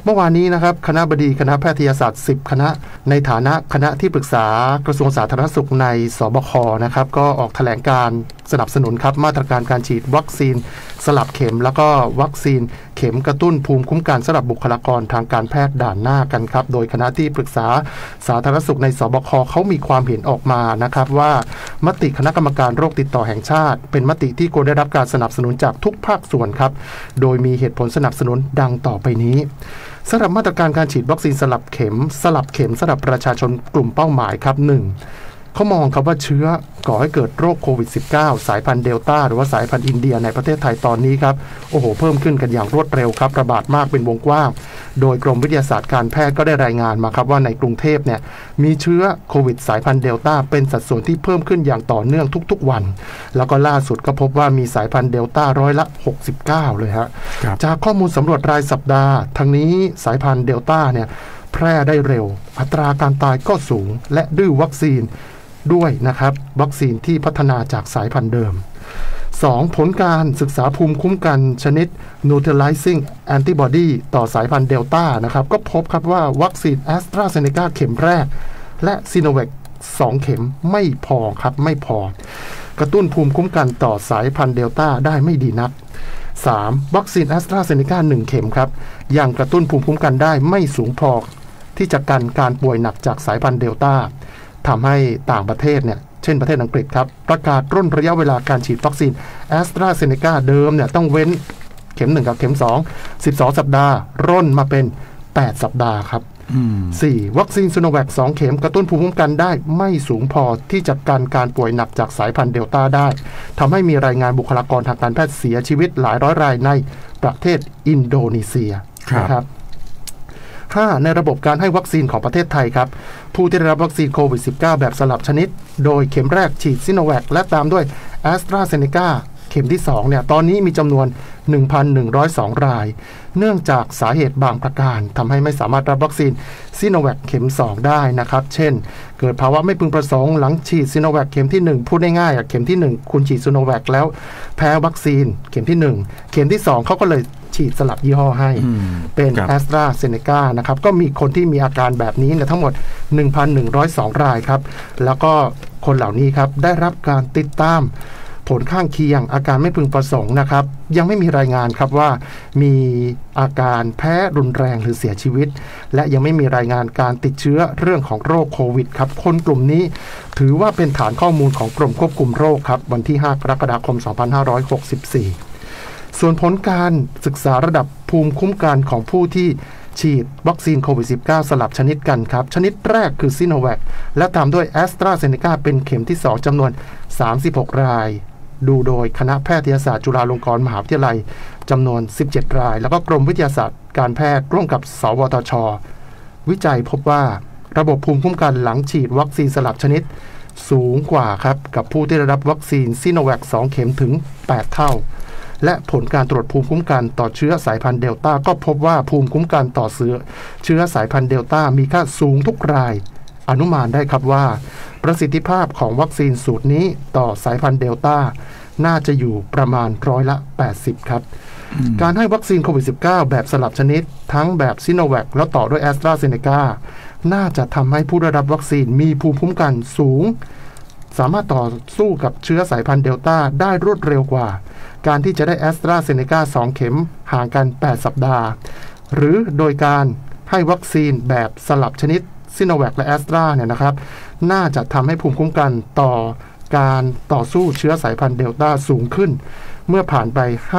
เมื่อวานนี้นะครับคณะบดีคณะแพทยศาสตร์10คณะในฐานะคณะที่ปรึกษากระทรวงสาธารณสุขในสบคนะครับก็ออกแถลงการสนับสนุนครับมาตรการการฉีดวัคซีนสลับเข็มแล้วก็วัคซีนเข็มกระตุ้นภูมิคุ้มกันสำหรับบุคลากรทางการแพทย์ด่านหน้ากันครับโดยคณะที่ปรึกษาสาธารณสุขในสบคเขามีความเห็นออกมานะครับว่ามติคณะกรรมการโรคติดต่อแห่งชาติเป็นมติที่ควรได้รับการสนับสนุนจากทุกภาคส่วนครับโดยมีเหตุผลสนับสนุนดังต่อไปนี้สำหรับมาตรการการฉีดวัคซีนสลับเข็มสำหรับประชาชนกลุ่มเป้าหมายครับ 1.เขามองครับว่าเชื้อก่อให้เกิดโรคโควิด -19 สายพันธุ์เดลต้าหรือว่าสายพันธุ์อินเดียในประเทศไทยตอนนี้ครับโอ้โหเพิ่มขึ้นกันอย่างรวดเร็วครับระบาดมากเป็นวงกว้างโดยกรมวิทยาศาสตร์การแพทย์ก็ได้รายงานมาครับว่าในกรุงเทพเนี่ยมีเชื้อโควิดสายพันธุ์เดลต้าเป็นสัดส่วนที่เพิ่มขึ้นอย่างต่อเนื่องทุกๆวันแล้วก็ล่าสุดก็พบว่ามีสายพันธุ์เดลต้าร้อยละ69เลยฮะจากข้อมูลสำรวจรายสัปดาห์ทั้งนี้สายพันธุ์เดลต้าเนี่ยแพร่ได้เร็วอัตราการตายก็สูงและดื้อวัคซีนด้วยนะครับวัคซีนที่พัฒนาจากสายพันธุ์เดิม 2. ผลการศึกษาภูมิคุ้มกันชนิด neutralizing antibody ต่อสายพันธุ์เดลต้านะครับก็พบครับว่าวัคซีน AstraZeneca เข็มแรกและซิโนแวค2เข็มไม่พอครับไม่พอกระตุ้นภูมิคุ้มกันต่อสายพันธุ์เดลต้าได้ไม่ดีนัก 3. วัคซีน AstraZeneca 1เข็มครับยังกระตุ้นภูมิคุ้มกันได้ไม่สูงพอที่จะกันการป่วยหนักจากสายพันธุ์เดลต้าทำให้ต่างประเทศเนี่ยเช่นประเทศอังกฤษครับประกาศร่นระยะเวลาการฉีดวัคซีน AstraZeneca เดิมเนี่ยต้องเว้นเข็ม1กับเข็ม2 12สัปดาห์ร่นมาเป็น8สัปดาห์ครับ 4. วัคซีนซิโนแวค2เข็มกระตุ้นภูมิคุ้มกันได้ไม่สูงพอที่จะกันการป่วยหนักจากสายพันธุ์เดลต้าได้ทำให้มีรายงานบุคลากรทางการแพทย์เสียชีวิตหลายร้อยรายในประเทศอินโดนีเซียนะครับ5. ในระบบการให้วัคซีนของประเทศไทยครับผู้ที่ได้รับวัคซีนโควิด -19 แบบสลับชนิดโดยเข็มแรกฉีดซิโนแวคและตามด้วย AstraZeneca เข็มที่2เนี่ยตอนนี้มีจำนวน 1,102 รายเนื่องจากสาเหตุบางประการทำให้ไม่สามารถรับวัคซีนซิโนแวคเข็ม2ได้นะครับเช่นเกิดภาวะไม่พึงประสงค์หลังฉีดซิโนแวคเข็มที่1พูดง่ายๆเข็มที่1คุณฉีดซิโนแวคแล้วแพ้วัคซีนเข็มที่1เข็มที่2เขาก็เลยฉีดสลับยี่ห้อให้เป็น AstraZeneca นะครับก็มีคนที่มีอาการแบบนี้เนี่ยทั้งหมด 1,102 รายครับแล้วก็คนเหล่านี้ครับได้รับการติดตามผลข้างเคียงอาการไม่พึงประสงค์นะครับยังไม่มีรายงานครับว่ามีอาการแพ้รุนแรงหรือเสียชีวิตและยังไม่มีรายงานการติดเชื้อเรื่องของโรคโควิดครับคนกลุ่มนี้ถือว่าเป็นฐานข้อมูลของกรมควบคุมโรคครับวันที่5กรกฎาคม2564ส่วนผลการศึกษาระดับภูมิคุ้มกันของผู้ที่ฉีดวัคซีนโควิด -19 สลับชนิดกันครับชนิดแรกคือซิโนแวคและตามด้วย AstraZeneca เป็นเข็มที่2จำนวน36รายดูโดยคณะแพทยศาสตร์จุฬาลงกรณ์มหาวิทยาลัยจำนวน17รายแล้วก็กรมวิทยาศาสตร์การแพทย์ร่วมกับสวทช.วิจัยพบว่าระบบภูมิคุ้มกันหลังฉีดวัคซีนสลับชนิดสูงกว่าครับกับผู้ที่ได้รับวัคซีนซิโนแวค2เข็มถึง8เท่าและผลการตรวจภูมิคุ้มกันต่อเชื้อสายพันธุ์เดลต้าก็พบว่าภูมิคุ้มกันต่อเชื้อสายพันธุ์เดลต้ามีค่าสูงทุกรายอนุมานได้ครับว่าประสิทธิภาพของวัคซีนสูตรนี้ต่อสายพันธุ์เดลต้าน่าจะอยู่ประมาณ80%ครับการให้วัคซีนโควิด -19 แบบสลับชนิดทั้งแบบซิโนแวคแล้วต่อด้วย AstraZeneca น่าจะทำให้ผู้ได้รับวัคซีนมีภูมิคุ้มกันสูงสามารถต่อสู้กับเชื้อสายพันธุ์เดลต้าได้รวดเร็วกว่าการที่จะได้ AstraZeneca 2เข็มห่างกัน8สัปดาห์หรือโดยการให้วัคซีนแบบสลับชนิดซิโนแวคและ Astra เนี่ยนะครับน่าจะทำให้ภูมิคุ้มกันต่อการต่อสู้เชื้อสายพันธุ์เดลต้าสูงขึ้นเมื่อผ่านไป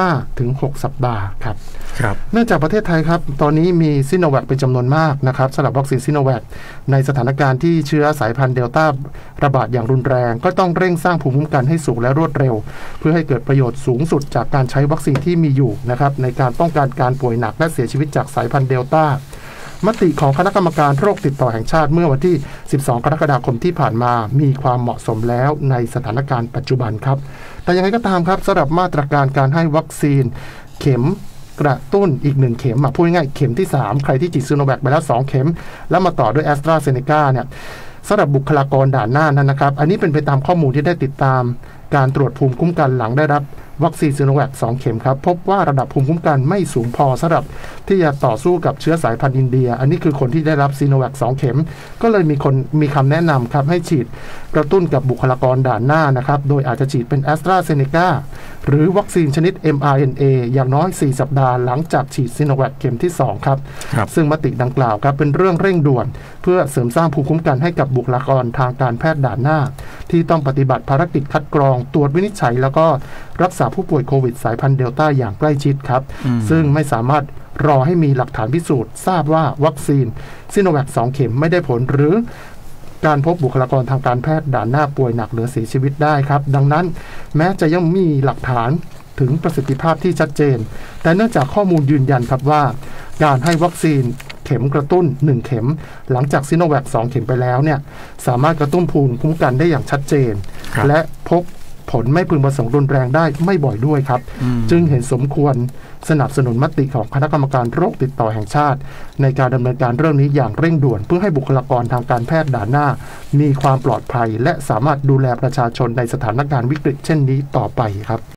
5-6 สัปดาห์ครับเนื่องจากประเทศไทยครับตอนนี้มีซิโนแวคเป็นจำนวนมากนะครับสำหรับวัคซีนซิโนแวคในสถานการณ์ที่เชื้อสายพันธุ์เดลต้าระบาดอย่างรุนแรงก็ต้องเร่งสร้างภูมิคุ้มกันให้สูงและรวดเร็วเพื่อให้เกิดประโยชน์สูงสุดจากการใช้วัคซีนที่มีอยู่นะครับในการป้องกันการป่วยหนักและเสียชีวิตจากสายพันธุ์เดลต้ามติของคณะกรรมการโรคติดต่อแห่งชาติเมื่อวันที่12กรกฎาคมที่ผ่านมามีความเหมาะสมแล้วในสถานการณ์ปัจจุบันครับแต่อย่างไรก็ตามครับสำหรับมาตรการการให้วัคซีนเข็มกระตุ้นอีก1เข็มพูดง่ายๆเข็มที่3ใครที่ฉีดซิโนแวคไปแล้ว2เข็มแล้วมาต่อด้วย AstraZeneca เนี่ยสำหรับบุคลากรด่านหน้านั้นนะครับอันนี้เป็นไปตามข้อมูลที่ได้ติดตามการตรวจภูมิคุ้มกันหลังได้รับวัคซีนซิโนแวค2 เข็มครับพบว่าระดับภูมิคุ้มกันไม่สูงพอสำหรับที่จะต่อสู้กับเชื้อสายพันธุ์อินเดียอันนี้คือคนที่ได้รับซิโนแวค2 เข็มก็เลยมีคำแนะนำครับให้ฉีดกระตุ้นกับบุคลากรด่านหน้านะครับโดยอาจจะฉีดเป็น AstraZeneca หรือวัคซีนชนิด mRNA อย่างน้อย4 สัปดาห์หลังจากฉีดซิโนแวคเข็มที่2ครับซึ่งมติดังกล่าวครับเป็นเรื่องเร่งด่วนเพื่อเสริมสร้างภูมิคุ้มกันให้กับบุคลากรทางการแพทย์ด่านหน้าที่ต้องปฏิบัติภารกิจคัดกรองตรวจวินิจฉัยแล้วก็รักษาผู้ป่วยโควิดสายพันธุ์เดลต้าอย่างใกล้ชิดครับซึ่งไม่สามารถรอให้มีหลักฐานพิสูจน์ทราบว่าวัคซีนซิโนแวค2 เข็มไม่ได้ผลหรือการพบบุคลากรทางการแพทย์ด่านหน้าป่วยหนักหรือเสียชีวิตได้ครับดังนั้นแม้จะยังมีหลักฐานถึงประสิทธิภาพที่ชัดเจนแต่เนื่องจากข้อมูลยืนยันครับว่าการให้วัคซีนเข็มกระตุ้น1 เข็มหลังจากซิโนแวค2 เข็มไปแล้วเนี่ยสามารถกระตุ้นภูมิคุ้มกันได้อย่างชัดเจนและพบผลไม่พึงประสงค์รุนแรงได้ไม่บ่อยด้วยครับจึงเห็นสมควรสนับสนุนมติของคณะกรรมการโรคติดต่อแห่งชาติในการดำเนินการเรื่องนี้อย่างเร่งด่วนเพื่อให้บุคลากรทางการแพทย์ด่านหน้ามีความปลอดภัยและสามารถดูแลประชาชนในสถานการณ์วิกฤตเช่นนี้ต่อไปครับ